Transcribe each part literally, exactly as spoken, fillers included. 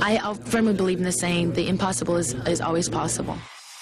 I firmly believe in the saying, the impossible is, is always possible.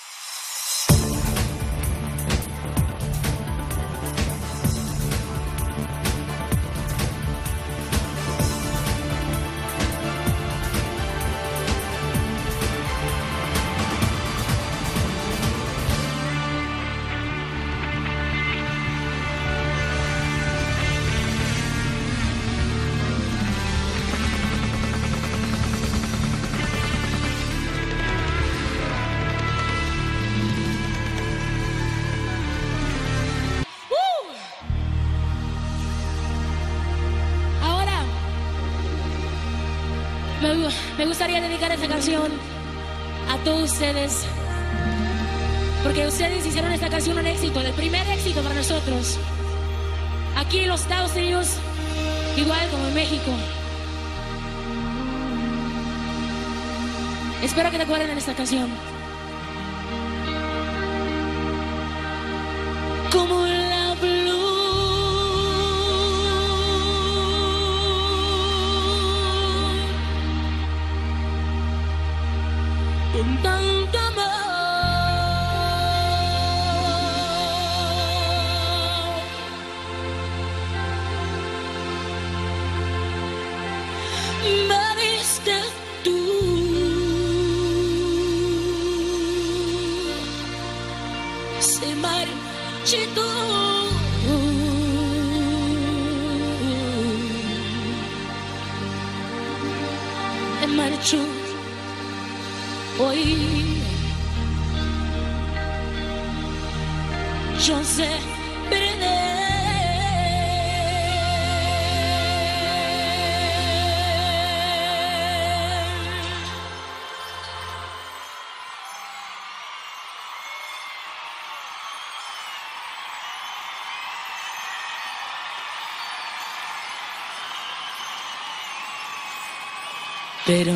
Me gustaría dedicar esta canción a todos ustedes, porque ustedes hicieron esta canción un éxito, el primer éxito para nosotros, aquí en los Estados Unidos, igual como en México. Espero que te acuerden de esta canción. Como la blue, con tanto amor, me diste tú, se marchitó, se marchó. Hoy yo sé perder, pero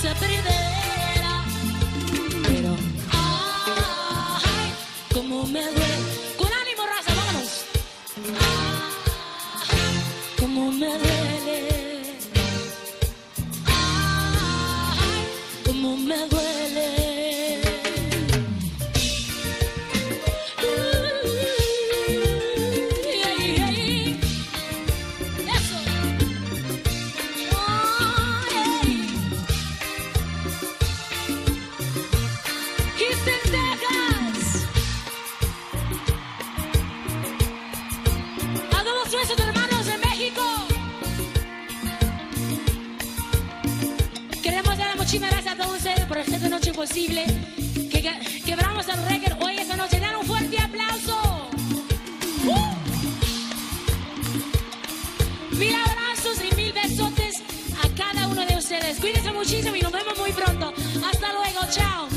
se perderá. Pero, ay, cómo me duele. Con ánimo, raza, vámonos. Ay, cómo me duele. Ay, cómo me duele. Muchísimas gracias a todos ustedes por esta noche imposible. Que, que quebramos el récord hoy esta noche. Dan un fuerte aplauso. ¡Uh! Mil abrazos y mil besotes a cada uno de ustedes. Cuídense muchísimo y nos vemos muy pronto. Hasta luego. Chao.